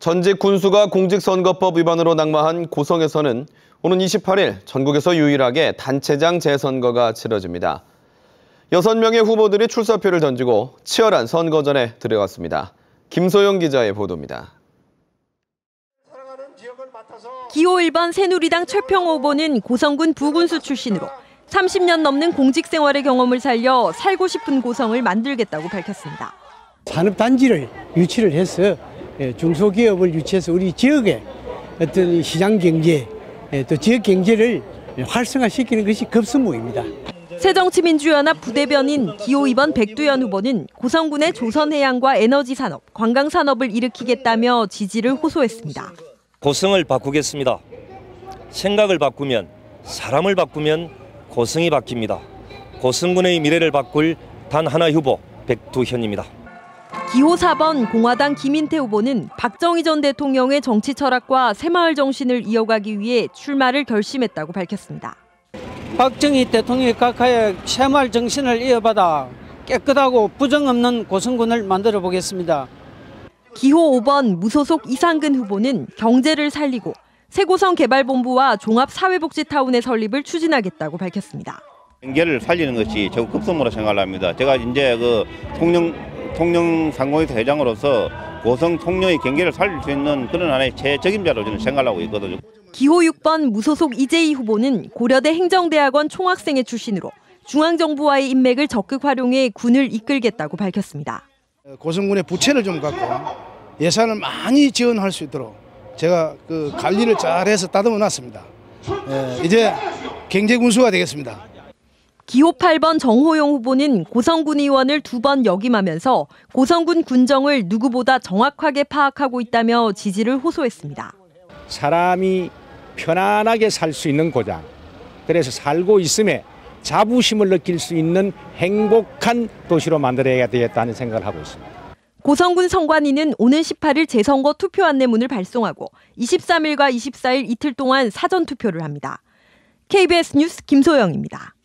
전직 군수가 공직선거법 위반으로 낙마한 고성에서는 오는 28일 전국에서 유일하게 단체장 재선거가 치러집니다. 6명의 후보들이 출사표를 던지고 치열한 선거전에 들어갔습니다. 김소영 기자의 보도입니다. 기호 1번 새누리당 최평호 후보는 고성군 부군수 출신으로 30년 넘는 공직 생활의 경험을 살려 살고 싶은 고성을 만들겠다고 밝혔습니다. 산업단지를 유치를 해서 중소기업을 유치해서 우리 지역의 어떤 시장 경제, 또 지역 경제를 활성화시키는 것이 급선무입니다. 새정치민주연합 부대변인 기호 2번 백두현 후보는 고성군의 조선해양과 에너지산업, 관광산업을 일으키겠다며 지지를 호소했습니다. 고성을 바꾸겠습니다. 생각을 바꾸면, 사람을 바꾸면 고성이 바뀝니다. 고성군의 미래를 바꿀 단 하나의 후보, 백두현입니다. 기호 4번 공화당 김인태 후보는 박정희 전 대통령의 정치 철학과 새마을 정신을 이어가기 위해 출마를 결심했다고 밝혔습니다. 박정희 대통령의 각하의 새마을 정신을 이어받아 깨끗하고 부정 없는 고성군을 만들어 보겠습니다. 기호 5번 무소속 이상근 후보는 경제를 살리고 새고성 개발본부와 종합사회복지타운의 설립을 추진하겠다고 밝혔습니다. 경제를 살리는 것이 저 급선무로 생각합니다. 제가 이제 통영 상공회사 회장으로서 고성 통영의 경제를 살릴 수 있는 그런 하나의 책임자로 저는 생각하고 있거든요. 기호 6번 무소속 이재희 후보는 고려대 행정대학원 총학생회 출신으로 중앙정부와의 인맥을 적극 활용해 군을 이끌겠다고 밝혔습니다. 고성군의 부채를 좀 갖고 예산을 많이 지원할 수 있도록 제가 관리를 잘해서 다듬어 놨습니다. 이제 경제군수가 되겠습니다. 기호 8번 정호용 후보는 고성군 의원을 2번 역임하면서 고성군 군정을 누구보다 정확하게 파악하고 있다며 지지를 호소했습니다. 사람이 편안하게 살 수 있는 고장, 그래서 살고 있음에 자부심을 느낄 수 있는 행복한 도시로 만들어야 되겠다는 생각을 하고 있습니다. 고성군 선관위는 오는 18일 재선거 투표 안내문을 발송하고 23일과 24일 이틀 동안 사전 투표를 합니다. KBS 뉴스 김소영입니다.